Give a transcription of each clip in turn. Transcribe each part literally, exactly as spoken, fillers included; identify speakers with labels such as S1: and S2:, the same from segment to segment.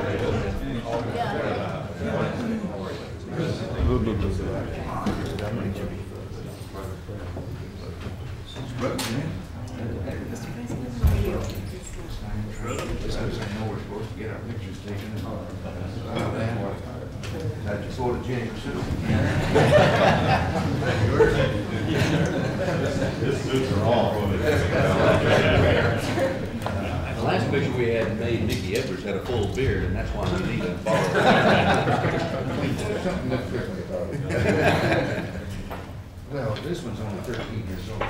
S1: The last picture we had made, Mickey Edwards had a full beard, and that's why we need a follow.
S2: Something looked different about it. Well, this one's only thirteen years old.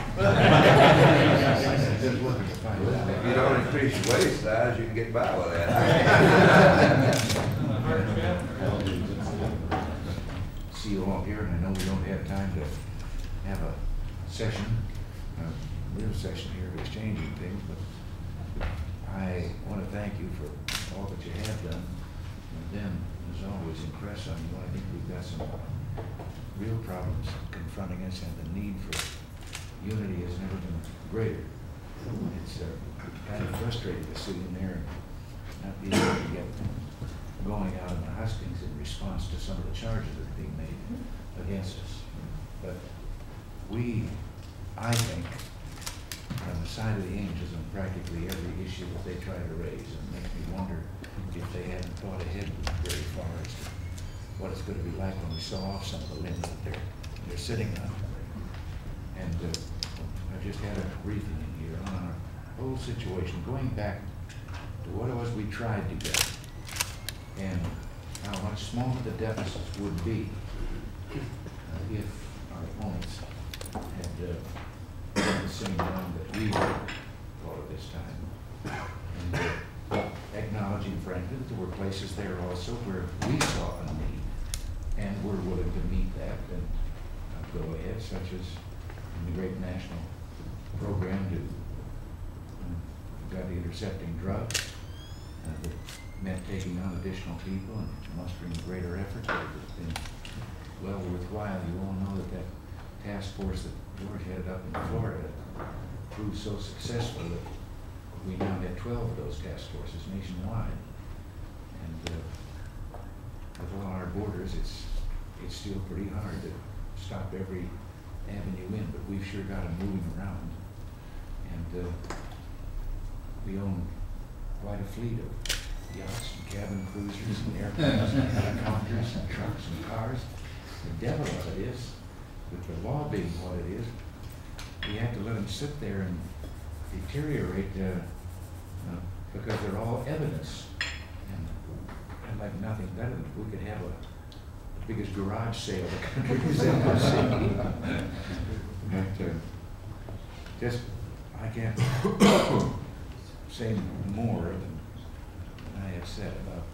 S2: Just looking to find out.
S3: If you don't increase your waist size, you can get by with that.
S2: See you all here, and I know we don't have time to have a session, a real session here of exchanging things, but I want to thank you for all that you have done. And then, as always, impress on you. I think we've got some real problems confronting us, and the need for unity has never been greater. It's uh, kind of frustrating to sit in there and not be able to get going out in the hustings in response to some of the charges that are being made against us. But we, I think, on the side of the angels on practically every issue that they try to raise, and makes me wonder if they hadn't thought ahead very far as to what it's going to be like when we saw off some of the limbs that they're, they're sitting on. And uh, I just had a briefing in here on our whole situation, going back to what it was we tried to get, and how much smaller the deficits would be uh, if our opponents had uh, done the same wrong that we did all of this time. And uh, acknowledging, frankly, that there were places there also where we saw a need, and we're willing to meet that and uh, go ahead, such as in the great national program to um, got the intercepting drugs uh, that meant taking on additional people and mustering greater effort. It's been well worthwhile. You all know that that task force that George headed up in Florida proved so successful that we now have twelve of those task forces nationwide. And uh, with all our borders, it's it's still pretty hard to stop every avenue in, but we've sure got them moving around. And uh, we own quite a fleet of yachts and cabin cruisers and airplanes and helicopters and trucks and cars. The devil of it is, with the law being what it is, we have to let them sit there and deteriorate uh, uh, because they're all evidence. And I'd like nothing better than if we could have a, the biggest garage sale the country has ever seen. But uh, just, I can't say more than I have said about,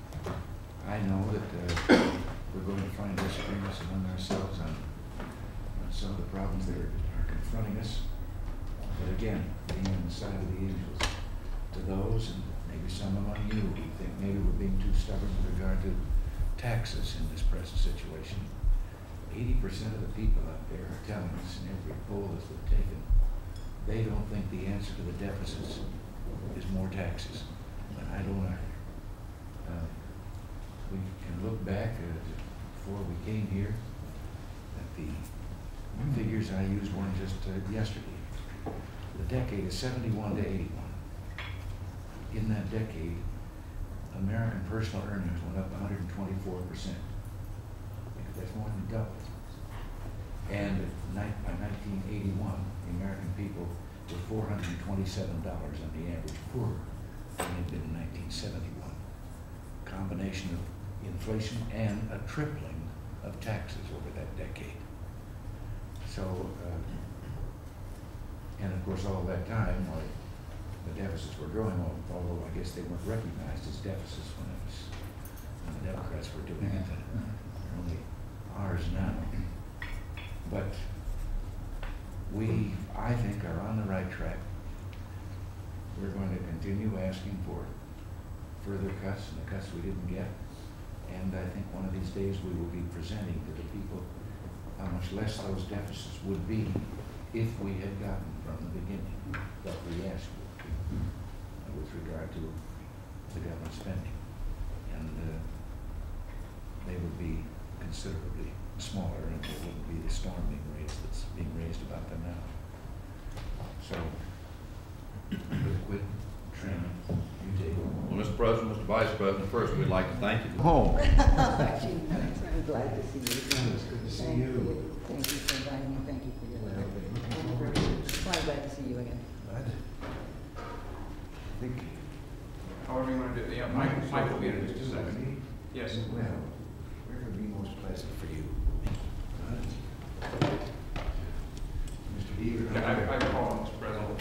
S2: I know that uh, we're going to find disagreements among ourselves on, on some of the problems that are, are confronting us. But again, being on the side of the angels, to those, and maybe some among you, who think maybe we're being too stubborn with regard to taxes in this present situation. eighty percent of the people out there are telling us in every poll that's been taken, they don't think the answer to the deficits is more taxes. And I don't either. Uh, we can look back uh, before we came here at the figures I used weren't just uh, yesterday. The decade is seventy-one to eighty-one. In that decade, American personal earnings went up one hundred twenty-four percent. That's more than double. And by nineteen eighty-one, the American people were four hundred twenty-seven dollars on the average poorer than they'd been in nineteen seventy-one. Combination of inflation and a tripling of taxes over that decade. So, uh, and of course all that time, while the deficits were growing, although I guess they weren't recognized as deficits when it was, when the Democrats were doing it. They're only ours now. But we, I think, are on the right track. We're going to continue asking for further cuts and the cuts we didn't get. And I think one of these days we will be presenting to the people how much less those deficits would be if we had gotten from the beginning what we asked for with regard to the government spending. and uh, they would be considerably smaller, and there wouldn't be the storm being raised that's being raised about them now. So, with a quick trim, you take it.
S1: Well, Mister President, Mister Vice President, first, we'd like to thank you.
S2: Oh.
S4: I'm glad to see you.
S2: It's good to see
S4: Thank
S2: you.
S4: Thank you for inviting me, thank you for your
S2: Well,
S4: letter.
S2: looking forward to it.
S4: Well, I'm glad to see you again.
S2: Glad. I think.
S5: However you want to do it. Yeah, Mike, Mike will be in just a second. Yes.
S2: Well, where would be most pleasant for you? Mister Deaver?
S5: Yeah, I, I call Mister President.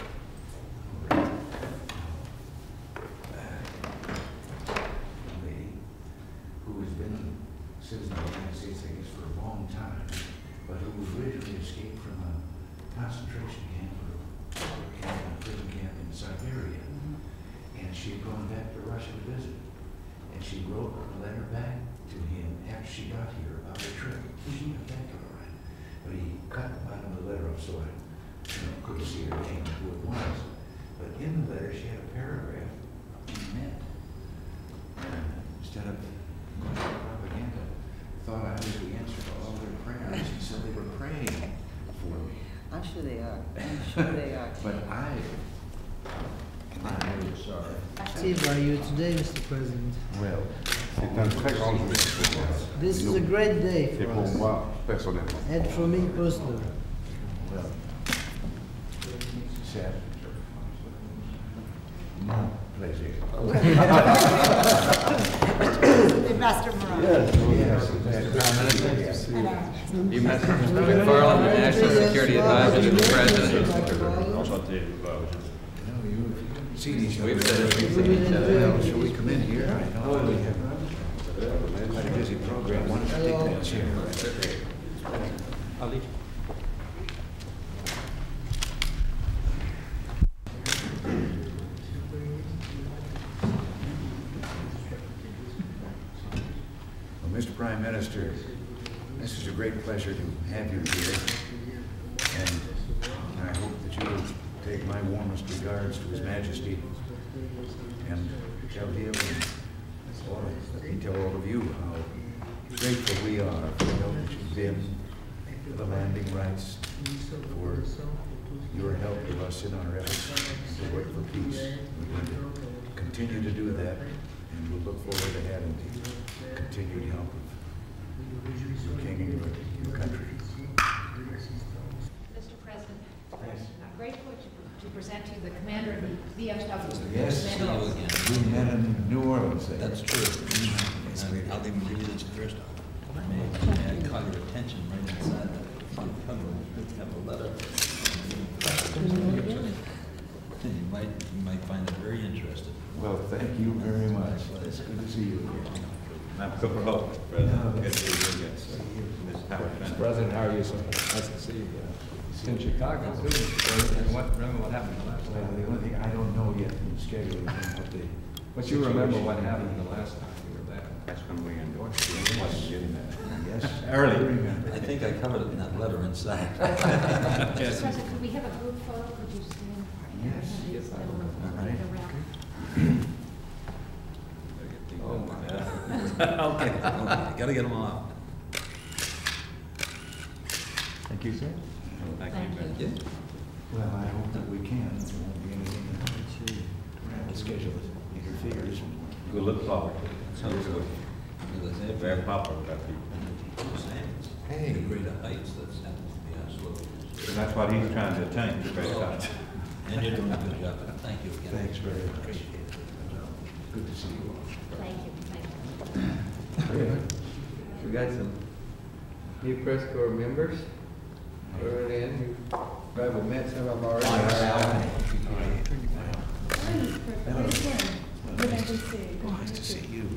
S2: Lady who has been a citizen of the United States, I guess, for a long time, but who originally escaped from a concentration camp or or camp, a prison camp in Siberia. And she had gone back to Russia to visit. And she wrote a letter back to him after she got here about her trip. She got back to her, right? But he cut the bottom of the letter off so I you know, couldn't see her name and who it was. But in the letter, she had a paragraph he meant. And instead of going for propaganda, thought I was the answer to all their prayers. And so they were praying for me.
S4: I'm sure they are, I'm sure they are.
S2: But I, I'm really sorry.
S6: Steve, are you today, Mister President?
S2: Well,
S7: C'est un très grand jour.
S6: This is a great day
S7: C'est
S6: for
S7: pour
S6: us,
S7: moi, personnellement.
S6: and for me personally.
S2: well, sad. No pleasure.
S8: Ambassador Moran.
S2: Yes, yes.
S9: You met Mister McFarland, the National Security Advisor to the President.
S2: No, you've seen each other.
S9: We've said it.
S2: Well, shall we come in here? I know we have quite a busy program. Why don't you take that chair?
S9: I'll leave.
S2: Well, Mister Prime Minister, this is a great pleasure to have you here. And I hope that you will take my warmest regards to His Majesty and tell him, and all, let me tell all of you how grateful we are for the help that you've been, for the landing rights, for your help with us in our efforts to work for peace. We're going to continue to do that, and we'll look forward to having the continued help of your king and your, your country.
S8: Mister President,
S2: Yes.
S8: I'm grateful to, to present to you the commander of the V F W.
S2: Yes,
S8: Commander-
S2: we met in New Orleans. there.
S1: That's true. And I'll even give you this first. May may I call your attention right inside the front cover, we have a letter. You might, you might find it very interesting.
S2: Well, thank you very much. It's good to see you again.
S10: I'm Cooper Hope, President. Good to see you again, sir. Miz Howard Fenton.
S5: President, how are you, sir? Nice to see you. In Chicago, too. And what, remember what happened the last
S2: Well,
S5: time?
S2: the only thing, I don't know yet from scheduling what the.
S5: But you remember what happened the last time you were there?
S10: That's when we endorsed you. I wasn't getting that.
S2: Yes.
S10: Early.
S2: I remember.
S1: I think I covered it in that letter inside.
S8: Mister President, could we have a group photo? Could you stand?
S2: Yes.
S8: Yes.
S1: Oh, my God. Okay, okay, gotta get them off.
S10: Thank you, sir. Thank you.
S8: Thank you.
S1: Yeah.
S2: Well, I hope that we can. There won't be anything that the schedule that interferes.
S10: We'll look forward to it.
S1: Sounds good. As I say,
S10: Very popular with our people.
S1: Hey. The greater heights that's happened to be our slopes.
S10: And that's what he's trying to attain, to great heights.
S1: And you're doing a good job. Thank you again.
S2: Thanks very much.
S1: Appreciate it.
S2: Good to see you all.
S8: Thank you, thank you.
S9: We got some new press corps members. Early in, you probably met some of them already.
S2: Nice to see you.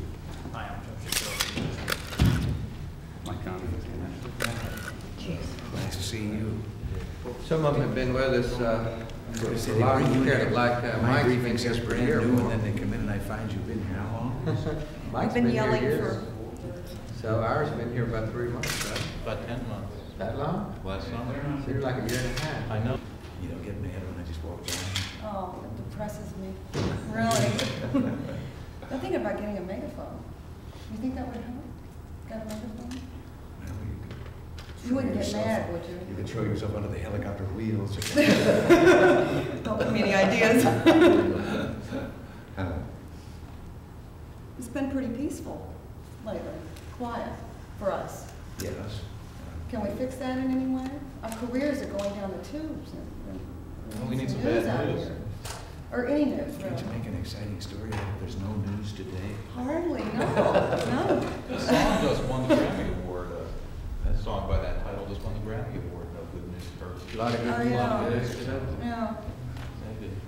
S10: My comments.
S2: Nice to see you.
S9: Some of them have been with us, uh, for
S2: They
S9: a long
S2: bring you in
S9: period,
S2: here.
S9: like, uh,
S2: My
S9: Mike's been
S2: briefing says
S9: here for a
S2: brand
S9: year.
S2: new, and then they come in and I find you've been here how long?
S9: Mike's
S8: been
S9: been here
S8: yelling
S9: years.
S8: for-
S9: So ours been here about three months, right?
S10: About ten months.
S9: That long?
S10: Last summer.
S9: Seems like a year and a half.
S10: I know.
S2: You don't get mad when I just walk by.
S8: Oh, it depresses me, really. I'm thinking about getting a megaphone.
S11: You think that would help? Got a microphone?
S2: Well, you could
S11: You wouldn't
S2: throw
S11: get
S2: yourself-
S11: mad, would you?
S2: You could throw yourself under the helicopter wheels.
S11: Don't give me any ideas.
S2: Uh,
S11: It's been pretty peaceful lately, quiet for us.
S2: Yes.
S11: Can we fix that in any way? Our careers are going down the tubes. and- and
S5: Well, we need some
S11: news
S5: bad
S11: out
S5: news.
S11: here. Or any news,
S2: Can't you
S11: really.
S2: make an exciting story out of there's no news today?
S11: Hardly, no, no.
S10: The song just won the Grammy Award, uh, that song by that title just won the Grammy Award, No Good News
S9: A
S10: for.
S9: lot of good,
S11: Oh,
S9: a lot of
S11: yeah.
S9: good.
S11: Yeah,
S10: Thank you.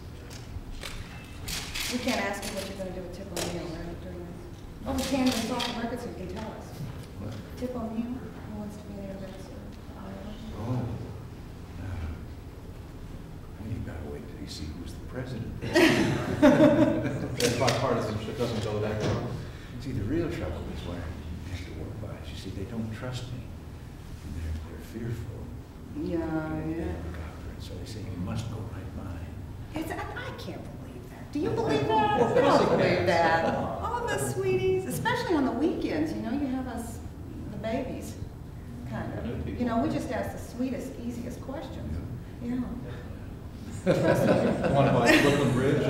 S11: we can't ask you what you're gonna do with Tip O'Neill, right, during this. Oh, we can, it's off the record, so you can tell us.
S2: What?
S11: Tip O'Neill, who wants to be an ambassador to Iowa?
S2: Oh. Uh, Well, you gotta wait till you see who's the president.
S10: That's bipartisanship doesn't go that far.
S2: See, the real trouble is where I have to work by. You see, they don't trust me. And they're, they're fearful.
S11: Yeah,
S2: They
S11: yeah.
S2: look after it, so they say you must go right by.
S11: It's, I, I can't believe that. Do you believe that? I don't believe that. Oh, the sweeties, especially on the weekends, you know, you have us, the babies, kind of. You know, we just ask the sweetest, easiest questions. Yeah. Trust me.
S10: Want to buy Brooklyn Bridge?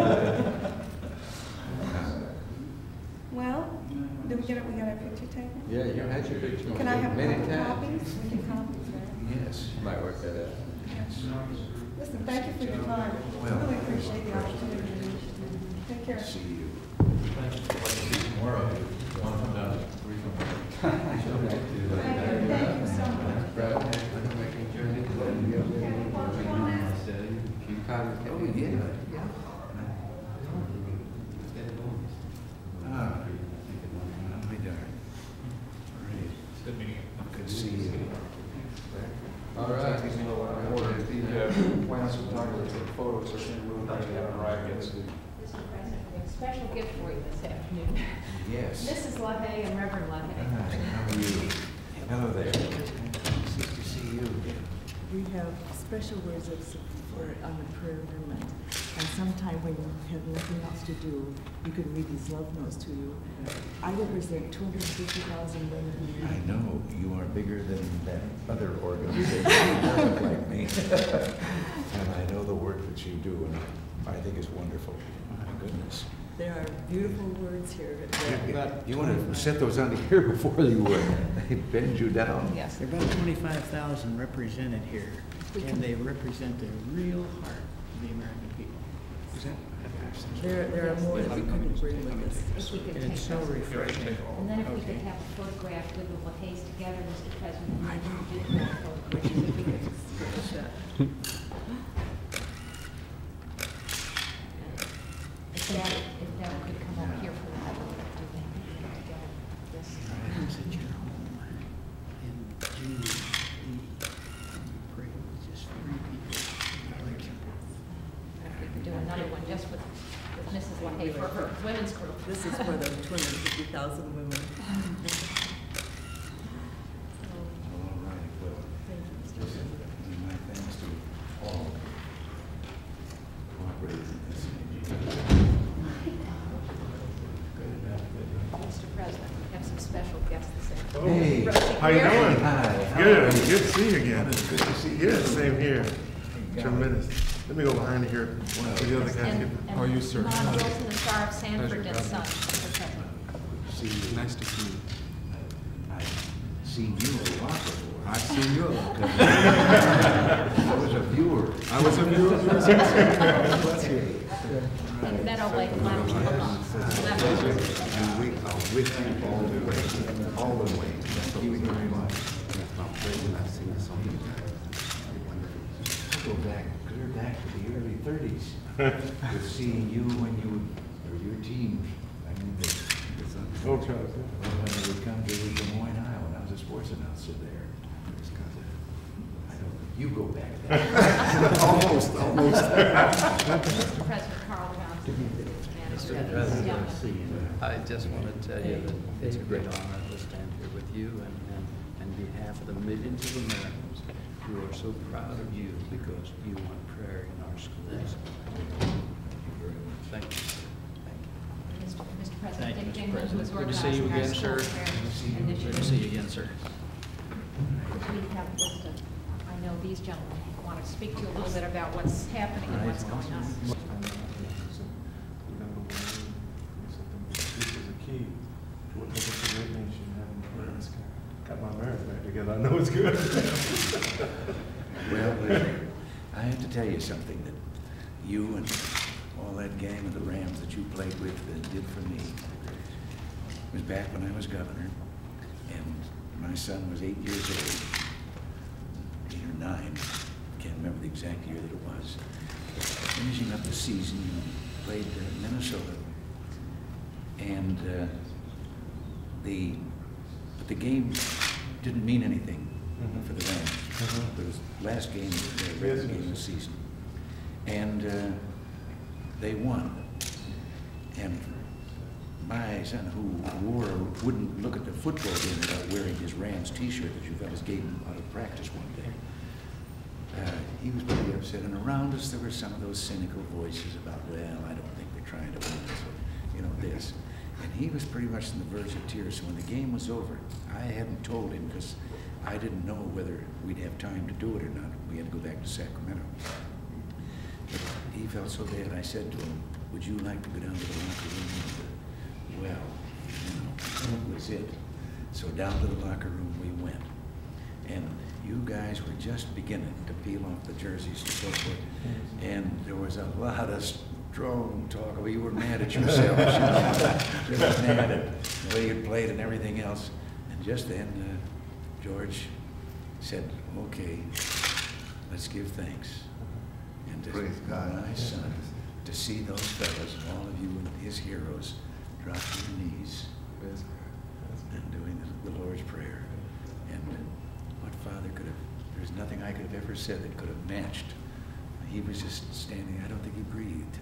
S11: Well, did we get it, we got our picture taken?
S9: Yeah, you had your picture.
S11: Can I have
S9: Many
S11: a couple
S9: times.
S11: copies? We get copies, right?
S2: Yes.
S9: You might work that out.
S2: Yes.
S11: Listen, thank you for your time.
S2: Well,
S11: Really appreciate the opportunity. Take care.
S2: See you.
S10: I'd like to see some more of you. Want to come down to Regional.
S11: Thank you so much.
S9: Brad, I'm making sure that you have keep copies.
S2: Oh, yeah. Ah, I'll be darned. Great.
S10: Good meeting you.
S2: Good to see you.
S9: All right.
S5: Plans to talk about the photos or anything really nice to have arrived yet.
S8: Mister President, we have a special gift for you this afternoon.
S2: Yes.
S8: Missus LaHaye and Reverend
S2: Hi,
S8: LaHaye.
S2: how are you? Hello there. Nice to see you again.
S12: We have special words of support on the prayer amendment. And sometime when you have nothing else to do, you can read these love notes to you. I represent two hundred fifty thousand women who
S2: I
S12: need.
S2: know, you are bigger than that other organization that look like me. And I know the work that you do, and I think it's wonderful. My goodness.
S12: There are beautiful words here. that-
S2: You want to set those on here before you uh, they bend you down?
S8: Yes.
S6: There are about twenty-five thousand represented here, and they represent the real heart of the American people.
S2: Is that?
S12: There, there are more that we couldn't bring with us.
S8: If we could
S6: And
S8: take
S6: it's so
S8: those.
S6: refreshing.
S8: And then if we could have a photograph with the LaHaye's together, Mister President, and then you did more photographs. If we could- If that, if that could come up here for that, do they together? Yes.
S6: I was at your home in June, we prayed with just three people.
S8: If we could do another one just with, with Missus LaHaye for her women's group.
S12: This is for the two hundred fifty thousand women.
S2: All right, well,
S12: Thank you, Mister
S2: listen,
S12: President.
S2: my thanks to all cooperating in this.
S8: Mister President, we have some special guests this afternoon.
S2: Hey,
S8: Rosie
S13: How you
S8: Greer.
S13: doing?
S2: Hi. how
S13: Good,
S2: are you?
S13: good to see you again.
S2: Good to see you.
S13: Yeah, same here.
S2: God.
S13: Tremendous. Let me go behind here.
S2: Wow.
S13: So the other guys
S8: And,
S13: get.
S8: and
S5: How are you, sir?
S8: Mom Wilson and Star of Sanford
S5: Pleasure,
S8: and
S5: brother.
S8: Son, Mister President.
S2: See you.
S5: Nice to see you.
S2: I've seen you a lot before.
S5: I've seen you a lot.
S2: I was a viewer.
S5: I was a viewer.
S8: And Meadow Lake Lounge alum.
S2: And we are with you all the way, all the way. Thank you very much. Go back, clear back to the early thirties, with seeing you when you, or your team, I mean, the,
S13: Oh, Charles.
S2: when they would come to Des Moines, Iowa, when I was a sports announcer there. I don't, you go back there.
S13: Almost, almost.
S8: Mister President Carl Johnson.
S6: Mister
S8: and
S6: President,
S8: Young.
S6: I just want to tell you that it's a great honor to stand here with you and, and on behalf of the millions of Americans who are so proud of you because you want prayer in our schools. Thank you very much. Thank you. Thank you.
S8: Mister Mister President,
S6: Thank
S8: Dick
S6: Mister
S8: Dingman, who's
S6: President. Good to see you
S8: organizing our
S6: again,
S8: school
S6: sir.
S8: fair
S6: Good
S8: initiative.
S6: to see you again, sir.
S8: We have just a, I know these gentlemen want to speak to you a little bit about what's happening and what's going on.
S13: This is a key to what makes us a great nation, having prayers. Got my marriage back together, I know it's good.
S2: Well, uh, I have to tell you something that you and all that gang of the Rams that you played with uh, did for me. It was back when I was governor, and my son was eight years old, eight or nine, can't remember the exact year that it was. Finishing up the season, we played uh, Minnesota, and uh, the but the game didn't mean anything
S13: Mhm.
S2: for the Rams.
S13: Mhm.
S2: It was the last game, the regular game of the season, and uh, they won. And my son, who wore wouldn't look at the football game without wearing his Rams T-shirt that you fellas gave him out of practice one day, uh, he was pretty upset. And around us, there were some of those cynical voices about, well, I don't think they're trying to win this, or, you know, this. And he was pretty much on the verge of tears. So when the game was over, I hadn't told him because I didn't know whether we'd have time to do it or not. We had to go back to Sacramento. But he felt so bad. I said to him, would you like to go down to the locker room? And, well, you know, that was it. So down to the locker room we went. And you guys were just beginning to peel off the jerseys and so forth. And there was a lot of strong talk. Well, you were mad at yourselves. You were mad at the way you played and everything else. And just then, uh, George said, okay, let's give thanks. And to
S3: Praise God.
S2: my son, to see those fellas, all of you and his heroes, drop to your knees and doing the, the Lord's Prayer. And what father could have, there's nothing I could have ever said that could have matched. He was just standing, I don't think he breathed.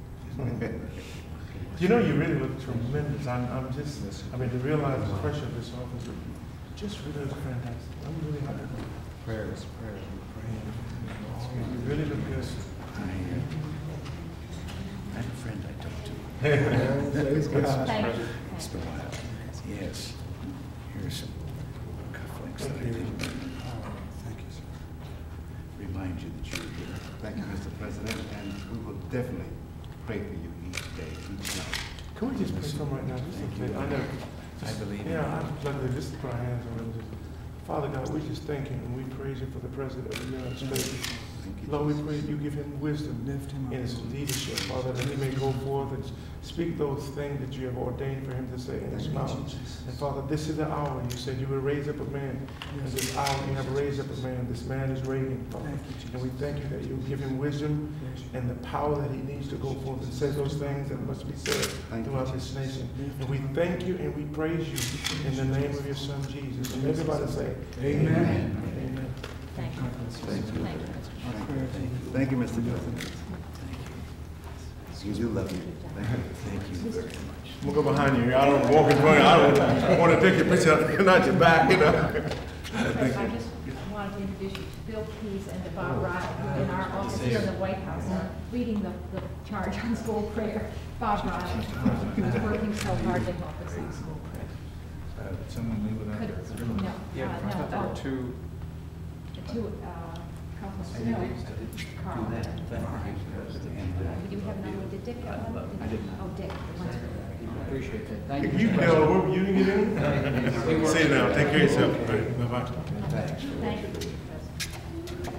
S13: You know, you really look tremendous. I'm, I'm just, I mean, to realize the pressure of this office, just really look fantastic. I'm really happy.
S5: Prayers, prayers.
S13: You really look good.
S2: I, uh, I have a friend I talked to.
S8: Thank you.
S2: It's been a while. Yes. Here's some cufflinks that I think
S13: Thank you, sir.
S2: remind you that you're here.
S7: Thank you, Mister President, and we will definitely pray for you each day, each night.
S13: Can we just pray for him right now? Just
S2: Thank
S13: a bit.
S2: you.
S13: I know.
S2: I believe in
S13: Yeah,
S2: you.
S13: I'm glad to just put our hands on him. Just- Father God, we just thank him and we praise him for the President of the United States.
S2: Thank you.
S13: Lord, we pray you give him wisdom in his leadership, Father, that he may go forth and speak those things that you have ordained for him to say in his mouth. And Father, this is the hour. You said you would raise up a man. And this hour you have raised up a man. This man is Reagan, Father. And we thank you that you give him wisdom and the power that he needs to go forth and say those things that must be said throughout this nation. And we thank you and we praise you in the name of your son, Jesus. And everybody say, Amen. Amen.
S8: Thank you.
S2: Thank you.
S8: Thank you.
S2: Thank you.
S7: Thank you, Mister President.
S2: Thank you.
S7: We do love you. Thank you.
S2: Thank you very much.
S13: I'm gonna go behind you. I don't walk in front of you. I don't want to take your picture, not your back, you know.
S8: I just wanted to introduce you to Bill Keys and to Bob Rod, who in our office here in the White House are leading the, the charge on school prayer. Bob Rod is working so hard to help us on school prayer.
S5: Uh, someone leave without
S8: Could, no,
S5: Yeah,
S8: uh,
S5: I thought there
S8: no,
S5: were
S8: oh,
S5: two.
S8: the two, uh, couples, no, Carl.
S2: Thank you. And, uh,
S8: Do we have another one? Did Dick have one?
S6: I didn't.
S8: Oh, Dick, the one's for
S6: Appreciate that. Thank you.
S13: You
S6: Mister
S13: can,
S6: President.
S13: uh, you didn't get in? See you now. Take care of yourself. All right, bye-bye.
S2: Thanks.
S8: Thank you, Mister President.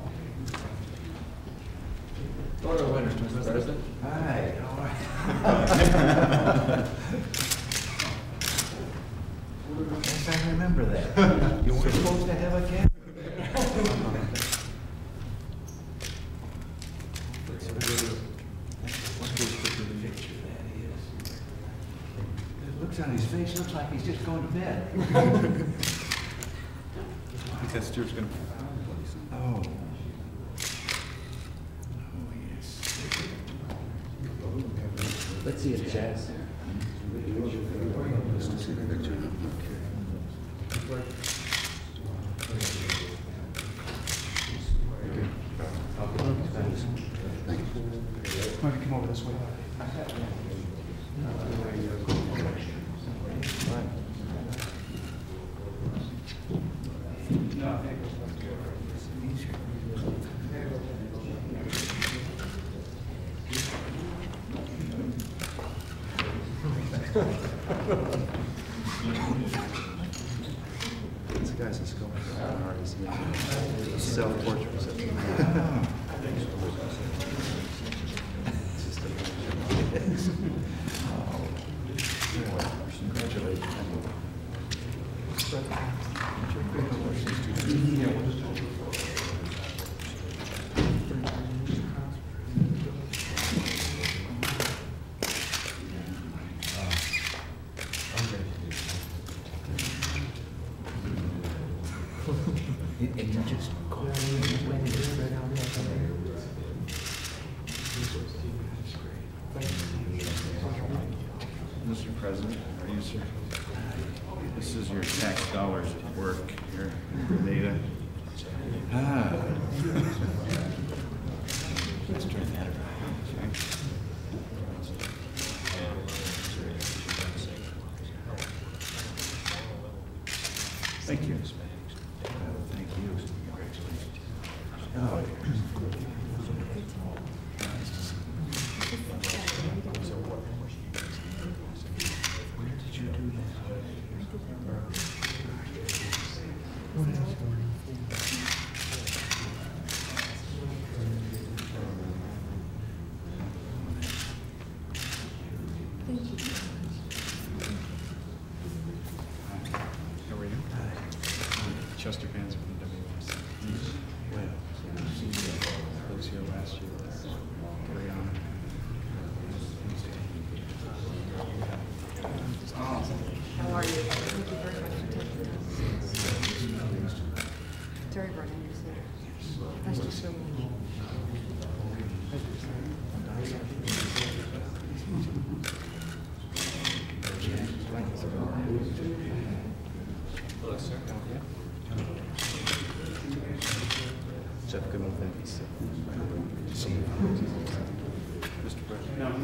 S6: Order of winners, Mister President.
S2: Hi, how are you? Yes, I remember that. You were supposed to have a camera. Picture that is. The looks on his face looks like he's just going to bed.
S5: Because Stuart's gonna.
S2: Oh. Oh, yes. Let's see it, Chad.
S5: Why don't you come over this way?
S14: This guy's a sculptor, an artist, self-portraits of him.
S2: And you just go and you went and just right out there.
S14: Mister President, are you, sir? This is your tax dollars at work here in Grenada. Ah. Let's turn that around. Thank you. Thank you. Oh. Where did you do that?
S12: Thank you.
S14: How are you? Chester Vance from W S. Well, I was here last year. Carry on.
S11: How are you? Thank you very much for taking us. Terry Vernon, nice to see you.
S14: Hello, sir. Jeff Goodman, thank you, sir. Good to see you. Mister President.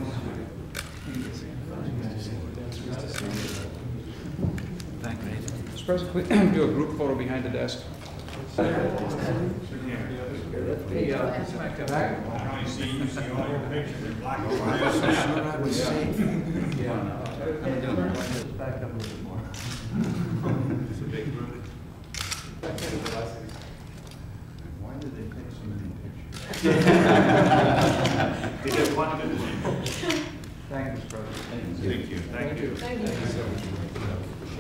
S14: Thank you. Mister President, can we do a group photo behind the desk? Hey, uh, back up. Back.
S2: So sure I was safe.
S14: Yeah. I'm doing it. Back up a little bit more. It's a big room. Why did they take so many pictures? They just wanted to. Thank you, Mister President. Thank you. Thank you. Thank you.